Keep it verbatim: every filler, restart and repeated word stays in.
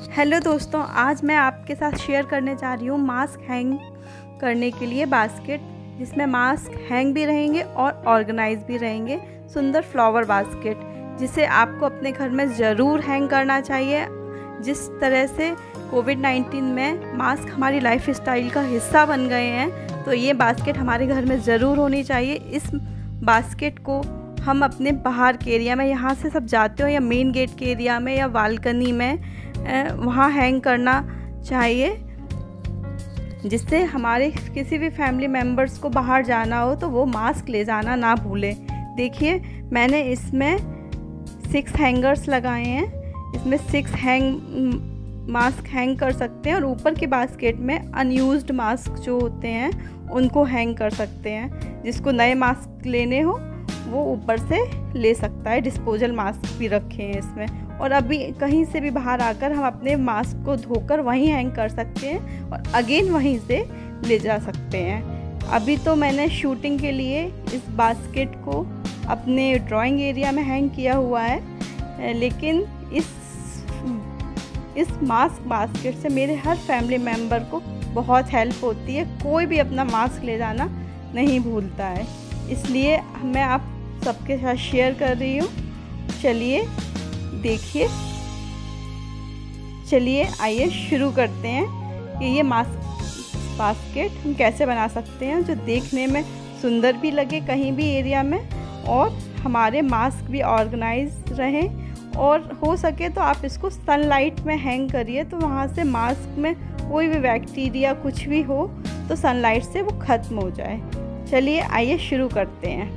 Hello दोस्तों, आज मैं आपके साथ शेयर करने जा रही हूँ मास्क हैंग करने के लिए बास्केट, जिसमें मास्क हैंग भी रहेंगे और ऑर्गेनाइज भी रहेंगे। सुंदर फ्लावर बास्केट जिसे आपको अपने घर में ज़रूर हैंग करना चाहिए। जिस तरह से कोविड नाइन्टीन में मास्क हमारी लाइफ स्टाइल का हिस्सा बन गए हैं, तो ये बास्केट हमारे घर में ज़रूर होनी चाहिए। इस बास्केट को हम अपने बाहर के एरिया में, यहाँ से सब जाते हो या मेन गेट के एरिया में या बालकनी में, वहाँ हैंग करना चाहिए, जिससे हमारे किसी भी फैमिली मेम्बर्स को बाहर जाना हो तो वो मास्क ले जाना ना भूलें। देखिए, मैंने इसमें सिक्स हैंगर्स लगाए हैं। इसमें सिक्स हैंग मास्क हैंग कर सकते हैं और ऊपर के बास्केट में अनयूज्ड मास्क जो होते हैं उनको हैंग कर सकते हैं। जिसको नए मास्क लेने हो वो ऊपर से ले सकता है। डिस्पोजल मास्क भी रखे हैं इसमें। और अभी कहीं से भी बाहर आकर हम अपने मास्क को धोकर वहीं हैंग कर सकते हैं और अगेन वहीं से ले जा सकते हैं। अभी तो मैंने शूटिंग के लिए इस बास्केट को अपने ड्राइंग एरिया में हैंग किया हुआ है, लेकिन इस इस मास्क बास्केट से मेरे हर फैमिली मेम्बर को बहुत हेल्प होती है। कोई भी अपना मास्क ले जाना नहीं भूलता है, इसलिए मैं आप सबके साथ शेयर कर रही हूँ। चलिए देखिए, चलिए आइए शुरू करते हैं कि ये मास्क बास्केट हम कैसे बना सकते हैं जो देखने में सुंदर भी लगे कहीं भी एरिया में, और हमारे मास्क भी ऑर्गेनाइज रहें। और हो सके तो आप इसको सनलाइट में हैंग करिए, तो वहाँ से मास्क में कोई भी बैक्टीरिया कुछ भी हो तो सनलाइट से वो ख़त्म हो जाए। चलिए आइए शुरू करते हैं।